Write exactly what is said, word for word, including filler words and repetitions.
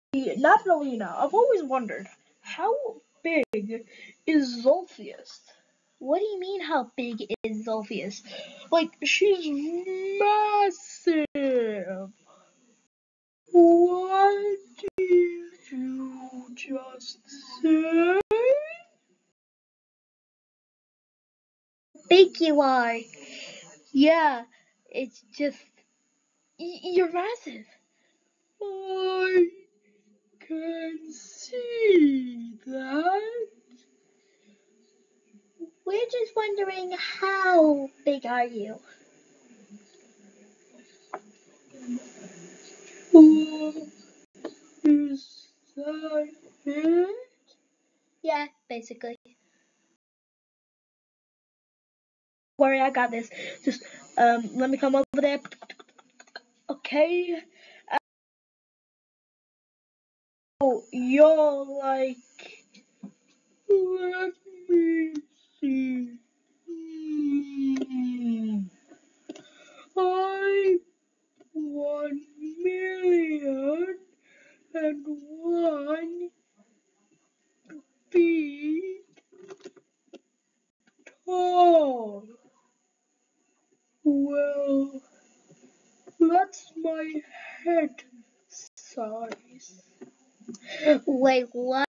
Nabneleena, I've always wondered, how big is Zolphius? What do you mean, how big is Zolphius? Like, she's massive. What did you just say? Big you are. Yeah, it's just, you're massive. I can see that. We're just wondering, how big are you? Oh, is that it? Yeah, basically. Worry, I got this. Just um, let me come over there. Okay. Oh, you're like. Let me see. Hmm. I one million and one feet tall. Well, that's my head size. Wait, what?